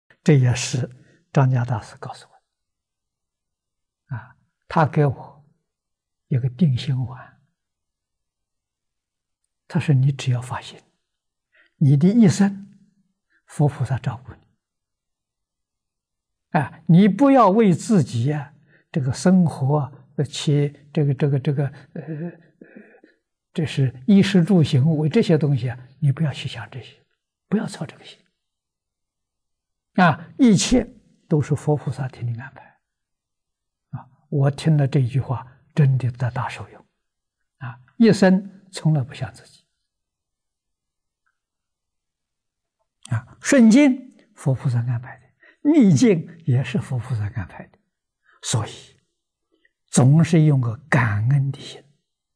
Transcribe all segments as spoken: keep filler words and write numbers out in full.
这也是张家大师告诉我啊，他给我一个定心丸。他说：“你只要发心，你的一生佛菩萨照顾你。啊，你不要为自己呀、啊、这个生活其这个这个这个呃，这是衣食住行为这些东西啊，你不要去想这些，不要操这个心。啊，一切都是佛菩萨替你安排。啊，我听了这句话，真的得大受用。啊，一生从来不想自己。啊，顺境佛菩萨安排的，逆境也是佛菩萨安排的，所以总是用个感恩的心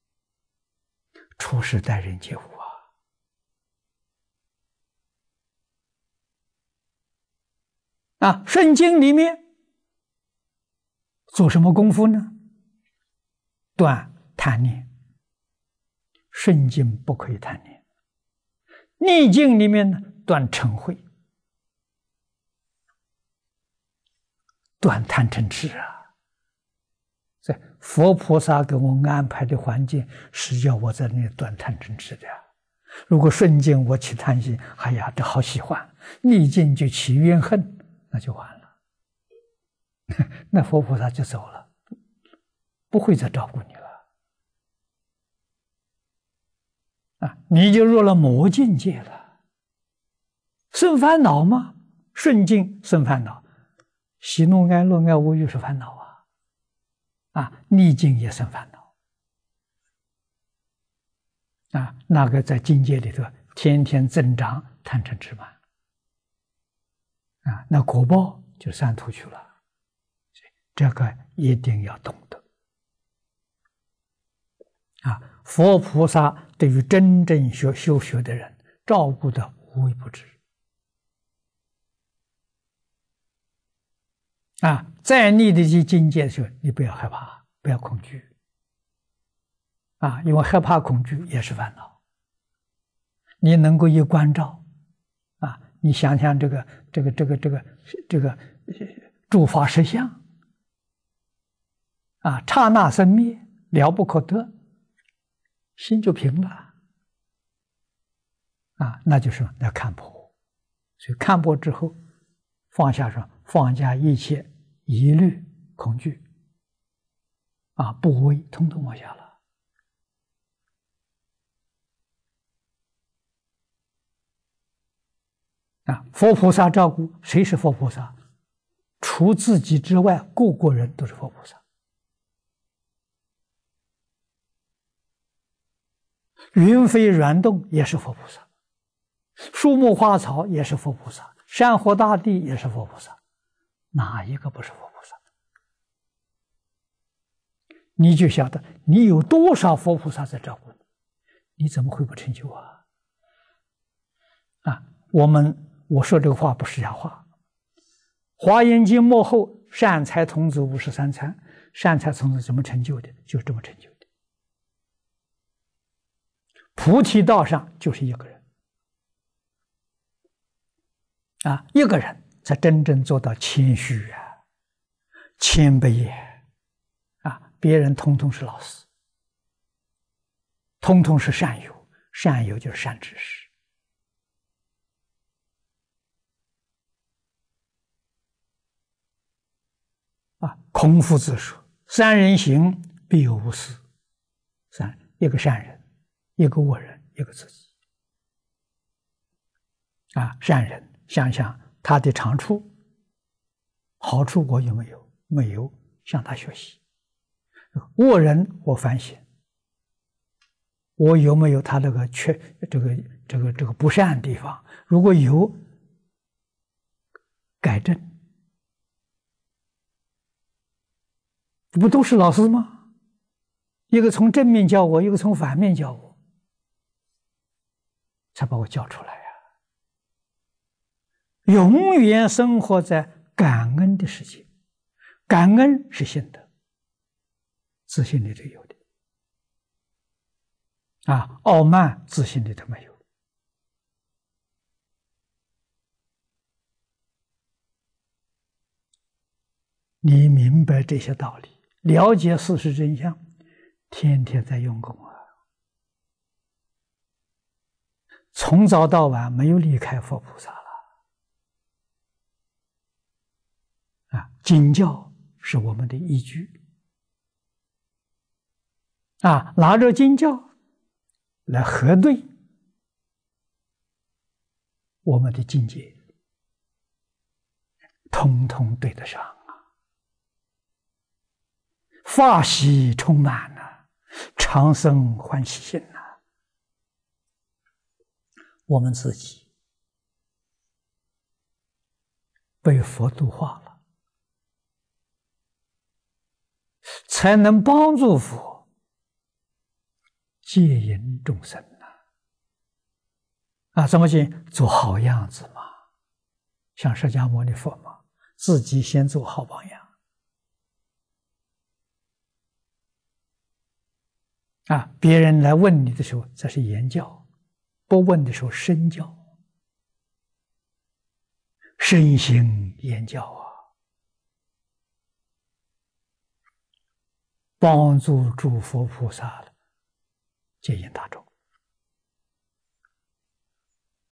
处事待人接物啊！啊，顺境里面做什么功夫呢？断贪念。顺境不可以贪念，逆境里面呢，断嗔恚，断贪嗔痴啊！所以佛菩萨给我安排的环境是要我在那里断贪嗔痴的。如果顺境我起贪心，哎呀，这好喜欢；逆境就起怨恨，那就完了。那佛菩萨就走了，不会再照顾你了。啊，你就入了魔境界了。生烦恼吗？顺境生烦恼，喜怒哀乐爱恶欲是烦恼啊。啊，逆境也生烦恼。啊，那个在境界里头天天增长贪嗔痴慢。啊，那果报就三途去了。这个一定要懂得。啊，佛菩萨对于真正学修学的人，照顾的无微不至。啊，在你的这境界的时候，你不要害怕，不要恐惧。啊，因为害怕恐惧也是烦恼。你能够一关照，啊，你想想这个这个这个这个这个诸法实相，啊，刹那生灭，了不可得。心就平了，啊，那就是要看破，所以看破之后，放下说放下一切疑虑、恐惧，啊，怖畏统统放下了。啊，佛菩萨照顾谁是佛菩萨？除自己之外，个个人都是佛菩萨。云飞软动也是佛菩萨，树木花草也是佛菩萨，山河大地也是佛菩萨，哪一个不是佛菩萨？你就晓得你有多少佛菩萨在照顾你，你怎么会不成就啊？啊，我们我说这个话不是假话。华严经末后，善财童子五十三参，善财童子怎么成就的？就是这么成就的。菩提道上就是一个人，啊，一个人才真正做到谦虚啊，谦卑啊，啊，别人通通是老师，通通是善友，善友就是善知识。啊，孔夫子说：“三人行，必有我师。”三，一个善人，一个恶人，一个自己。啊，善人想想他的长处、好处，我有没有？没有，向他学习。恶人，我反省，我有没有他这个缺、这个、这个、这个不善的地方？如果有，改正。不都是老师吗？一个从正面教我，一个从反面教我，才把我教出来呀、啊！永远生活在感恩的世界，感恩是心德，自信里头有的啊，傲慢自信里头没有你明白这些道理，了解事实真相，天天在用功啊，从早到晚没有离开佛菩萨了啊！经教是我们的依据啊，拿着经教来核对我们的境界，通通对得上啊！法喜充满了，长生欢喜心呐！我们自己被佛度化了，才能帮助佛戒引众生呐！啊，怎么行？做好样子嘛，像释迦牟尼佛嘛，自己先做好榜样啊！别人来问你的时候，这是言教；不问的时候，身教。身心言教啊，帮助诸佛菩萨戒引大众。